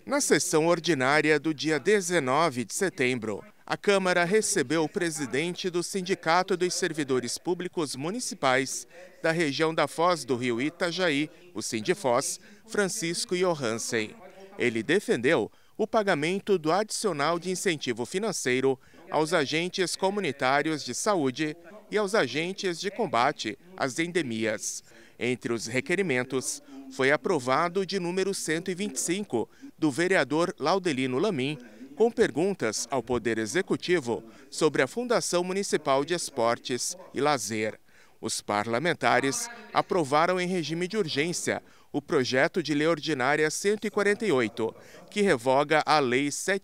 Na sessão ordinária do dia 19 de setembro, a Câmara recebeu o presidente do Sindicato dos Servidores Públicos Municipais da região da Foz do Rio Itajaí, o Sindifós, Francisco Johansen. Ele defendeu o pagamento do adicional de incentivo financeiro aos agentes comunitários de saúde e aos agentes de combate às endemias. Entre os requerimentos, foi aprovado de número 125 do vereador Laudelino Lamin, com perguntas ao Poder Executivo sobre a Fundação Municipal de Esportes e Lazer. Os parlamentares aprovaram em regime de urgência o projeto de lei ordinária 148, que revoga a Lei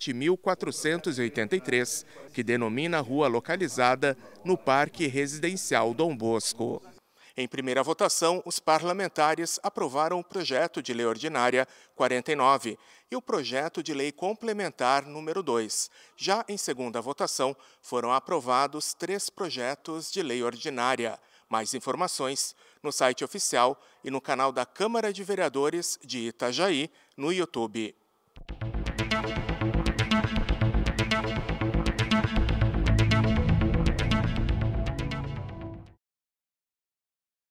7.483, que denomina a rua localizada no Parque Residencial Dom Bosco. Em primeira votação, os parlamentares aprovaram o projeto de lei ordinária 49 e o projeto de lei complementar número 2. Já em segunda votação, foram aprovados 3 projetos de lei ordinária. Mais informações no site oficial e no canal da Câmara de Vereadores de Itajaí no YouTube.